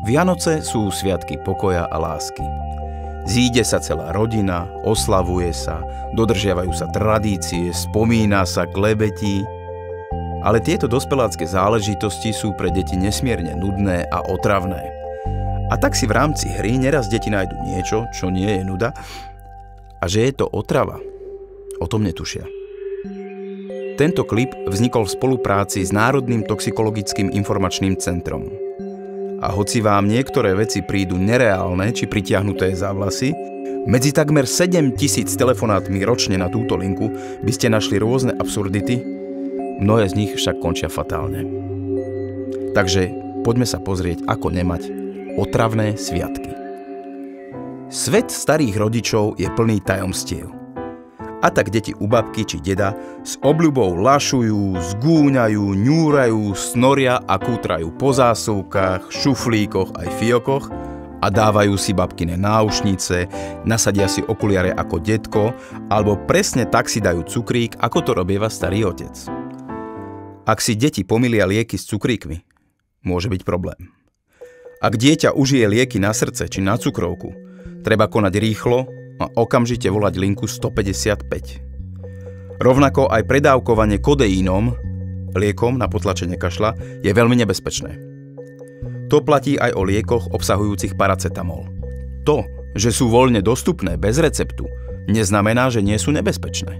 Vianoce sú sviatky pokoja a lásky. Zíde sa celá rodina, oslavuje sa, dodržiavajú sa tradície, spomína sa, klebetí. Ale tieto dospelácké záležitosti sú pre deti nesmierne nudné a otravné. A tak si v rámci hry neraz deti nájdu niečo, čo nie je nuda, a že je to otrava, o tom netušia. Tento klip vznikol v spolupráci s Národným toxikologickým informačným centrom. A hoci vám niektoré veci prídu nereálne či pritiahnuté za vlasy, medzi takmer 7 000 telefonátmi ročne na túto linku by ste našli rôzne absurdity, mnohé z nich však končia fatálne. Takže poďme sa pozrieť, ako nemať otravné sviatky. Svet starých rodičov je plný tajomstiev. A tak deti u babky či deda s obľubou lašujú, zgúňajú, ňúrajú, snoria a kútrajú po zásuvkách, šuflíkoch aj fiokoch a dávajú si babkine náušnice, nasadia si okuliare ako detko alebo presne tak si dajú cukrík, ako to robieva starý otec. Ak si deti pomýlia lieky s cukríkmi, môže byť problém. Ak dieťa užije lieky na srdce či na cukrovku, treba konať rýchlo a okamžite volať linku 155. Rovnako aj predávkovanie kodeínom, liekom na potlačenie kašľa, je veľmi nebezpečné. To platí aj o liekoch obsahujúcich paracetamol. To, že sú voľne dostupné bez receptu, neznamená, že nie sú nebezpečné.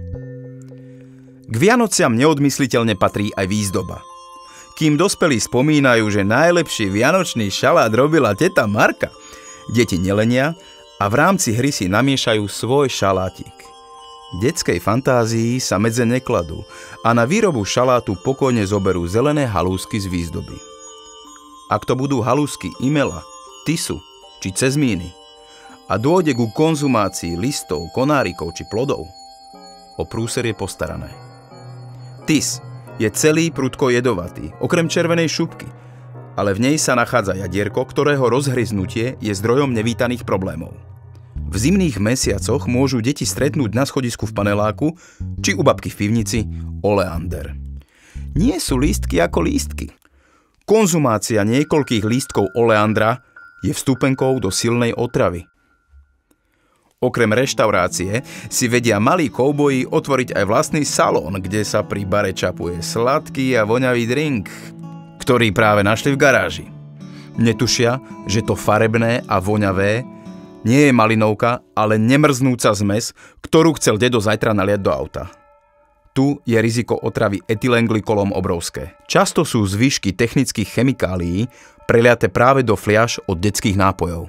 K Vianociam neodmysliteľne patrí aj výzdoba. Kým dospelí spomínajú, že najlepší vianočný šalát robila teta Marka, deti nelenia a v rámci hry si namiešajú svoj šalátik. Detskej fantázii sa medze nekladú a na výrobu šalátu pokojne zoberú zelené halúsky z výzdoby. Ak to budú halúsky imela, tisu či cezmíny a dôjde ku konzumácii listov, konárikov či plodov, o prúser je postarané. Tis je celý prudko jedovatý, okrem červenej šupky, ale v nej sa nachádza jadierko, ktorého rozhryznutie je zdrojom nevítaných problémov. V zimných mesiacoch môžu deti stretnúť na schodisku v paneláku či u babky v pivnici oleander. Nie sú lístky ako lístky. Konzumácia niekoľkých lístkov oleandra je vstupenkou do silnej otravy. Okrem reštaurácie si vedia malí kouboji otvoriť aj vlastný salón, kde sa pri bare čapuje sladký a voňavý drink, ktorý práve našli v garáži. Netušia, že to farebné a voňavé nie je malinovka, ale nemrznúca zmes, ktorú chcel dedo zajtra naliať do auta. Tu je riziko otravy etylenglykolom obrovské. Často sú zvyšky technických chemikálií preliaté práve do fliaš od detských nápojov.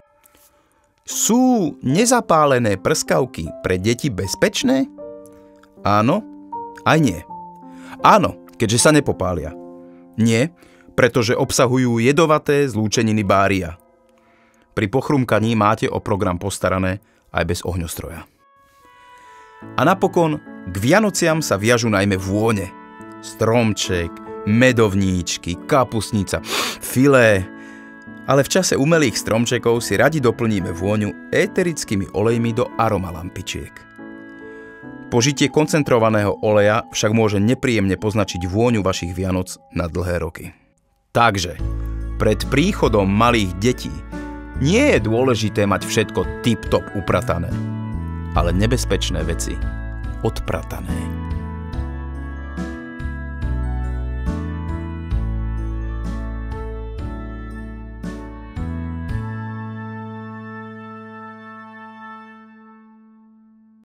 Sú nezapálené prskavky pre deti bezpečné? Áno, aj nie. Áno, keďže sa nepopália. Nie, pretože obsahujú jedovaté zlúčeniny bária. Pri pochrumkaní máte o program postarané aj bez ohňostroja. A napokon k Vianociam sa viažu najmä vône. Stromček, medovníčky, kapustnica, filé. Ale v čase umelých stromčekov si radi doplníme vôňu éterickými olejmi do aromalampičiek. Požitie koncentrovaného oleja však môže nepríjemne poznačiť vôňu vašich Vianoc na dlhé roky. Takže, pred príchodom malých detí nie je dôležité mať všetko tip-top upratané, ale nebezpečné veci odpratané.